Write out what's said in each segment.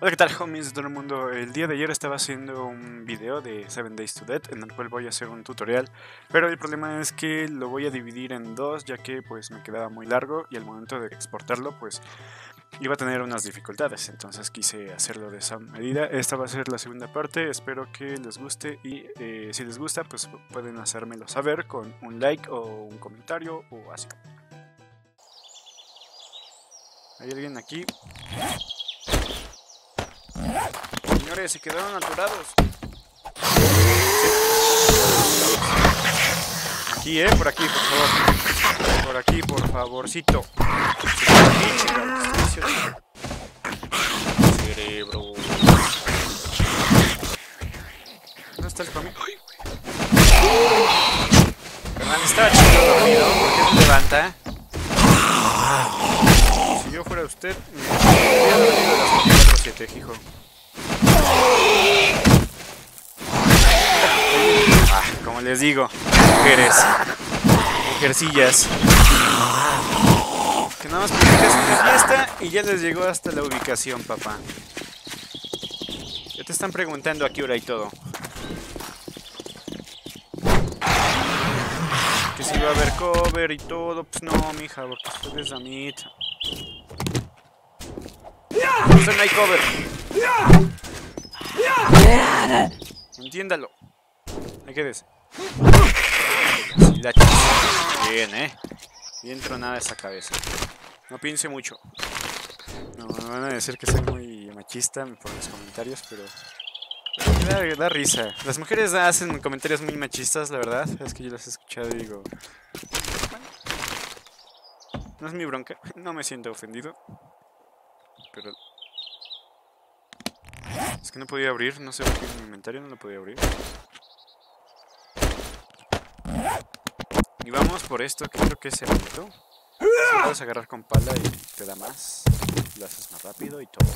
Hola, ¿qué tal, homies de todo el mundo? El día de ayer estaba haciendo un video de 7 Days to Dead en el cual voy a hacer un tutorial, pero el problema es que lo voy a dividir en dos, ya que pues me quedaba muy largo y al momento de exportarlo pues iba a tener unas dificultades, entonces quise hacerlo de esa medida. Esta va a ser la segunda parte, espero que les guste y si les gusta pues pueden hacérmelo saber con un like o un comentario o así. ¿Hay alguien aquí? Señores, se quedaron atorados. Aquí, por aquí, por favor. Por aquí, por favorcito. Por aquí, chicas. Cerebro. ¿Dónde está el comic? Fernando estaba chido dormido. ¿Por qué se levanta? Si yo fuera usted, me habría dormido a las 24/7, hijo. Como les digo, mujercillas, que nada más publicas una fiesta y ya les llegó hasta la ubicación, papá. Ya te están preguntando a qué hora y todo. Que si va a haber cover y todo, pues no, mija, porque usted es Amit. Usted no hay cover. Entiéndalo. Ahí quédese. Bien, bien tronada esa cabeza. No piense mucho. No, me van a decir que soy muy machista por los comentarios, pero da risa. Las mujeres hacen comentarios muy machistas, la verdad. Es que yo las he escuchado y digo... Bueno, no es mi bronca. No me siento ofendido. Pero... es que no podía abrir. No sé por qué en mi inventario no lo podía abrir. Y vamos por esto, que creo que es cemento. Lo puedes agarrar con pala y te da más. Lo haces más rápido y todo.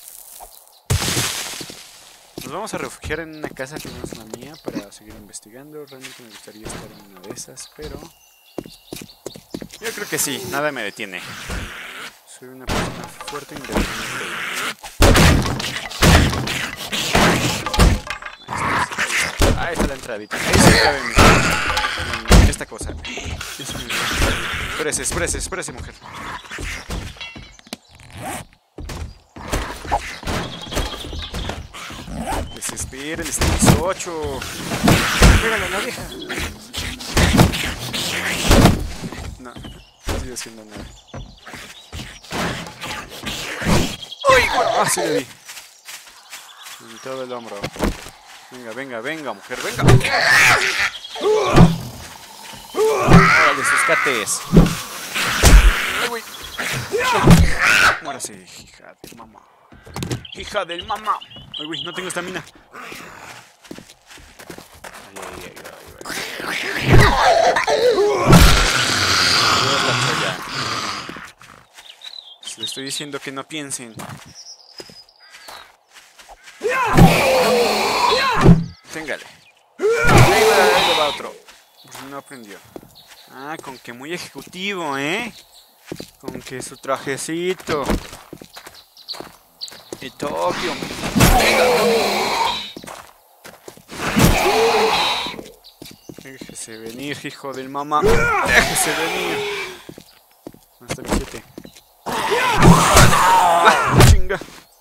Nos vamos a refugiar en una casa que no es la mía para seguir investigando. Realmente me gustaría estar en una de esas, pero... yo creo que sí, nada me detiene. Soy una persona fuerte e independiente. Ahí está la entradita. Ahí se cabe esta cosa. Espérese, mujer. Desespere, el 18. Pégale a la vieja. No estoy haciendo nada. ¡Uy! ¡Ah, sí le di! En todo el hombro. Venga, mujer, venga. ¡Órale, sus cates! ¡Ay, güey! Muérase, hija del mamá. ¡Hija del mamá! ¡Ay, güey! No tengo estamina. Le estoy diciendo que no piensen. Téngale. Ahí va otro. No aprendió. Ah, con que muy ejecutivo, con que su trajecito. Y Tokio. Déjese venir, hijo del mamá. Déjese venir. Hasta el 7. Chinga.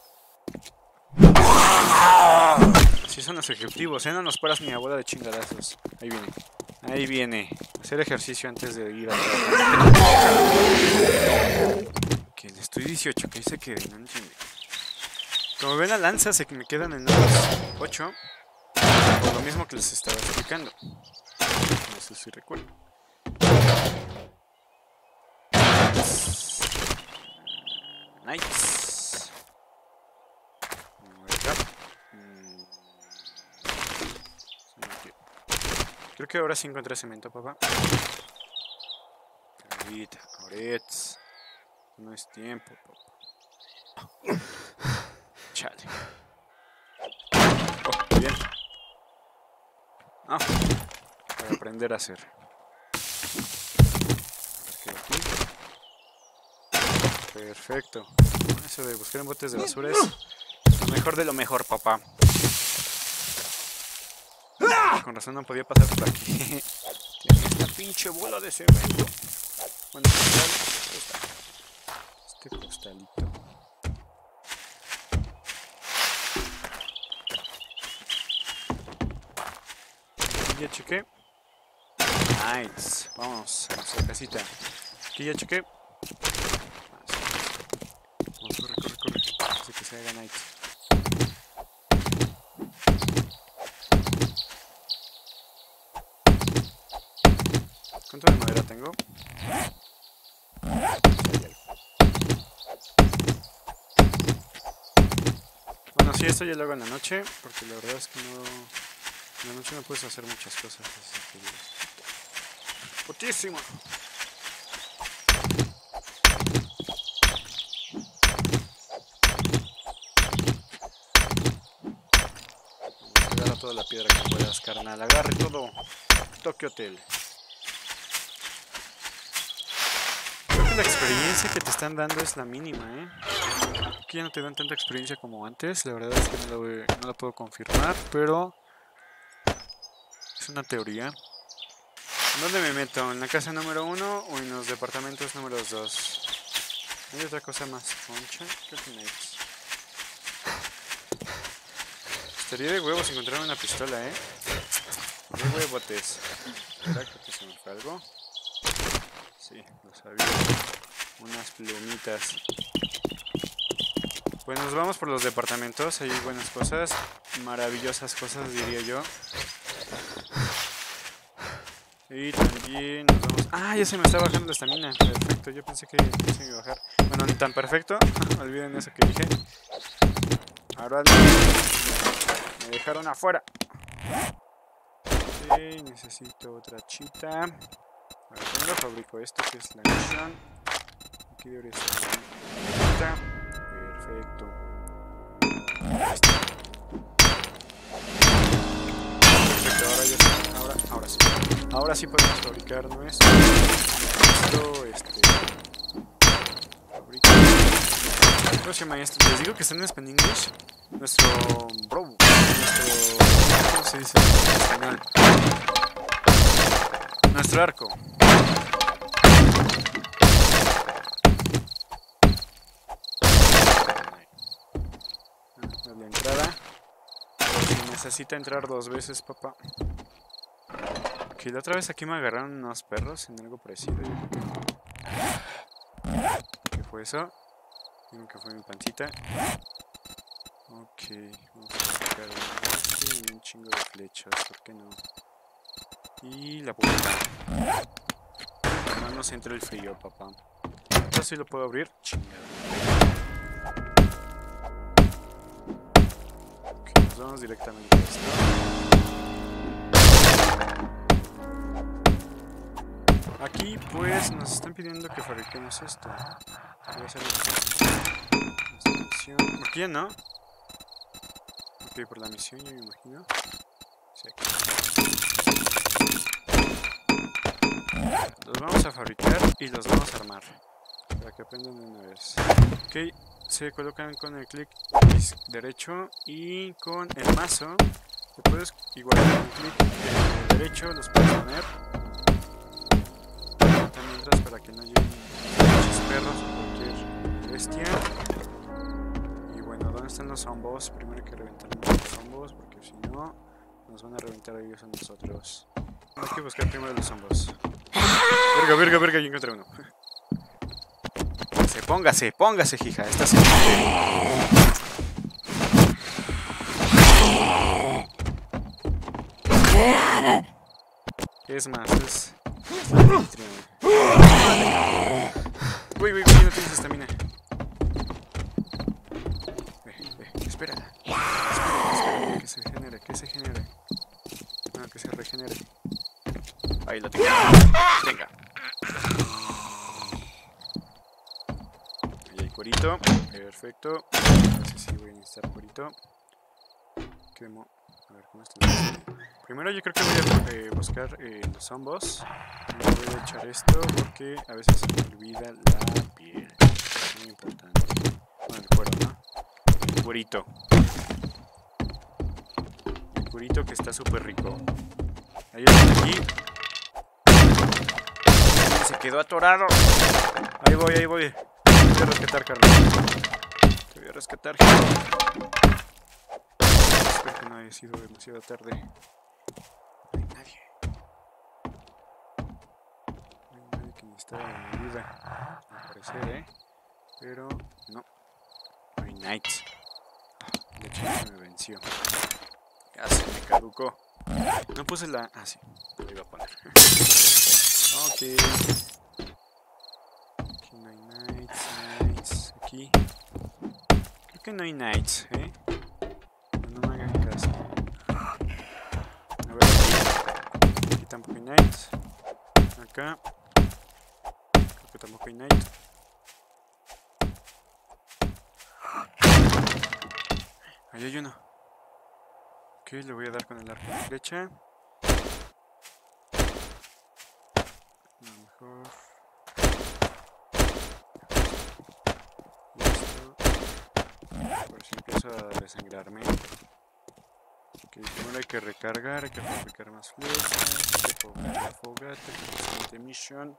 Si son los ejecutivos, no nos paras mi abuela de chingadazos. Ahí viene. Hacer ejercicio antes de ir a trabajar. Que le estoy 18, que ahí se quede, no entiende. Como ven, la lanza se me quedan en los 8. Por lo mismo que les estaba explicando. No sé si recuerdo. Nice. Creo que ahora sí encontré cemento, papá. Ahorita, no es tiempo, papá. Chale. Oh, bien. Para aprender a hacer. Perfecto. Eso de buscar en botes de basura es mejor de lo mejor, papá. Con razón no podía pasar por aquí. Tiene esta pinche bola de cemento. Bueno, costal. Este costalito. Ya chequé. Nice. Vamos a nuestra casita. Aquí ya chequé. Vamos, corre. Así que se haga night. ¿Cuánto de madera tengo? Bueno, sí, esto ya lo hago en la noche, porque la verdad es que no... En la noche no puedes hacer muchas cosas. Así que... ¡putísimo! Agarra toda la piedra que puedas, carnal. Agarre todo. Tokyo Hotel. Creo que la experiencia que te están dando es la mínima, ¿eh? Aquí ya no te dan tanta experiencia como antes. La verdad es que no la puedo confirmar, pero... es una teoría. ¿Dónde me meto? ¿En la casa número 1 o en los departamentos números 2? ¿Hay otra cosa más concha? ¿Qué tenéis? Estaría de huevos encontrar una pistola, ¿eh? De huevotes. ¿Verdad que se me fue algo? Sí, lo sabía. Unas plumitas. Pues nos vamos por los departamentos. Hay buenas cosas. Maravillosas cosas, diría yo. Y también nos vamos... ¡ah! Ya se me está bajando la estamina. Perfecto, yo pensé que se me iba a bajar. Bueno, ni tan perfecto. Olviden eso que dije. Ahora me dejaron afuera. Ok, necesito otra chita. Ahora, primero fabrico esto, que es la misión. Aquí debería estar la chita. Perfecto. Perfecto, ahora ya está. Ahora sí. Ahora sí podemos fabricar nuestro. ¿Cómo se llama esto? Les digo que está en English. Nuestro bro. ¿Cómo se dice en español? Nuestro arco. La entrada. Si necesita entrar 2 veces, papá. Ok, la otra vez aquí me agarraron unos perros en algo parecido. ¿Qué fue eso? Digo que fue mi pancita. Ok, vamos a sacar un chingo de flechas, ¿por qué no? Y la puerta. No nos entra el frío, papá. Esto sí lo puedo abrir. Chingada. Ok, nos vamos directamente a esto. Aquí pues nos están pidiendo que fabriquemos esto. Voy a hacer esta misión. ¿Por qué no? Ok, por la misión yo me imagino. Sí, aquí. Los vamos a fabricar y los vamos a armar. Para que aprendan de una vez. Ok, se colocan con el clic derecho y con el mazo. Te puedes igual con el clic derecho, los puedes poner. Mientras para que no lleguen muchos perros o cualquier bestia. Y bueno, ¿dónde están los zombos? Primero hay que reventar los zombos porque si no nos van a reventar ellos a nosotros. Hay que buscar primero los zombos. Verga, yo encontré uno. Póngase, hija. Esta se... Es más, es... Uy, no tienes estamina. Espera, que se genere. No, que se regenere. Ahí lo tengo. Venga. Ahí hay cuerito. Perfecto. No sé si voy a necesitar cuerito. ¿Qué demo? A ver, ¿cómo está? Primero yo creo que voy a buscar los zombos. Me voy a echar esto porque a veces se me olvida la piel. Es muy importante. Bueno, el cuero, ¿no? El cuerito. oscurito que está súper rico. Hay alguien aquí. Se quedó atorado. Ahí voy, ahí voy. Te voy a rescatar, carnal. Te voy a rescatar, hijo. Espero que no haya sido demasiado tarde. No hay nadie. No hay nadie que necesitara de mi ayuda. Al parecer, pero no. No hay Knights. De hecho, se me venció. Ya se me caducó. No puse la... Ah, sí. Lo iba a poner. Ok. Aquí no hay Knights. Aquí. Creo que no hay Knights, No me hagan caso. A ver, aquí. Aquí tampoco hay Knights. Acá. Creo que tampoco hay Knights. Ahí hay uno. Ok, le voy a dar con el arco y flecha. A lo mejor... Listo. Por si empiezo a desangrarme. Ok, primero hay que recargar, hay que fabricar más flechas. Hay que fabricar la fogata, siguiente mission.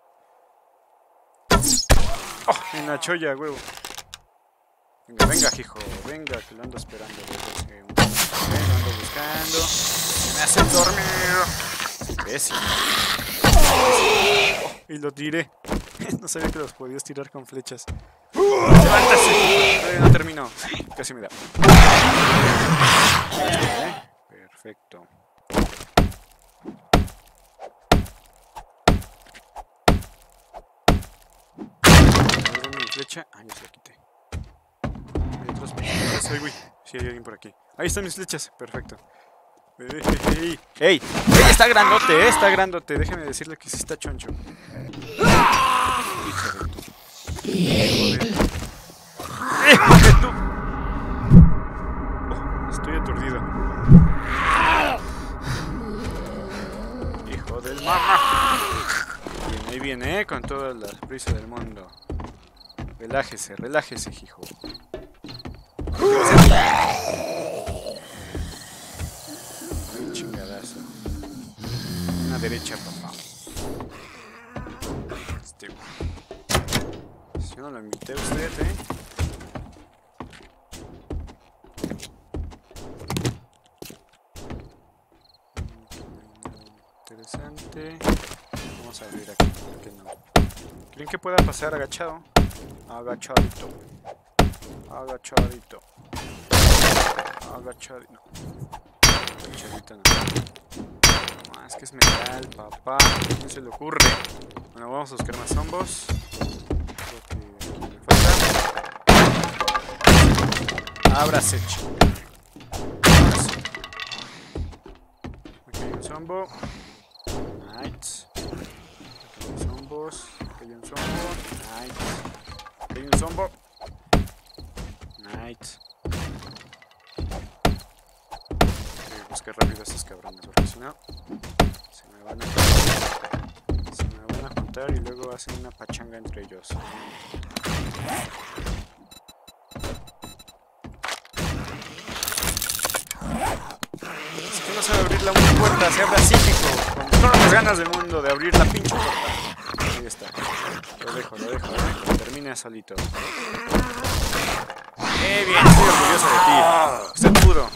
¡Oh! En la cholla, huevo. Venga, venga, hijo, venga, que lo ando esperando desde hace un rato. Lo ando buscando. Me hacen dormir. Imbécil. Oh, y lo tiré. No sabía que los podías tirar con flechas. ¡Levántase! Todavía no terminó. Casi me da. Perfecto. ¿Dónde mi flecha? Ah, ya se la quité. Hay otros flechas. Ay, güey. Sí, hay alguien por aquí. Ahí están mis flechas. Perfecto. ¡Ey! ¡Ey! Está grandote, está grandote. Déjeme decirle que sí está choncho. Hijo de tu. ¡Hijo de tu! Oh, estoy aturdido. Hijo del mamá. Bien, ahí viene, con toda la prisa del mundo. Relájese, relájese, hijo. Un chingadazo. Una derecha, papá. Si no lo invité a usted, Interesante. Vamos a abrir aquí, porque no. ¿Creen que pueda pasar agachado? Agachadito. Agachadito. Agachadito. No. Agachadito no. No, es que es metal, papá. ¿Qué se le ocurre? Bueno, vamos a buscar más zombos. Creo que aquí me falta. Ábrase, chico. Ábrase. Aquí hay un zombo. Nice. Aquí hay un zombos. Aquí hay un zombo. Nice. Aquí hay un zombo. Nice. Voy a buscar rápido a estos cabrones porque si no se me van a juntar y luego hacen una pachanga entre ellos. Es que no sabe abrir la puerta, se abre así, hijo, con todas las ganas del mundo de abrir la pinche puerta. Ahí está. Lo dejo, termina solito. Bien, estoy orgulloso de ti. Usted pudo.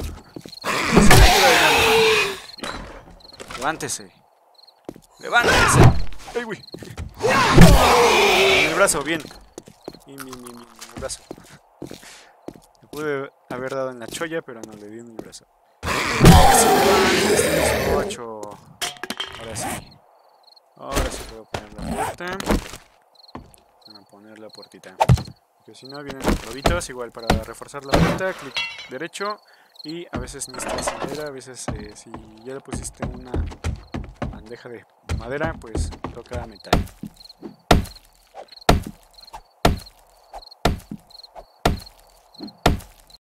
Levántese. Levántese. ¡Ay, güey! En el brazo, bien. Bien, en el brazo. Me pude haber dado en la cholla, pero no le di en el brazo. 8. Ahora sí. Ahora sí puedo poner la puerta. Voy a poner la puertita. Porque si no vienen los lobitos, igual para reforzar la puerta, clic derecho. Y a veces necesitas madera, a veces si ya le pusiste una bandeja de madera, pues toca metal.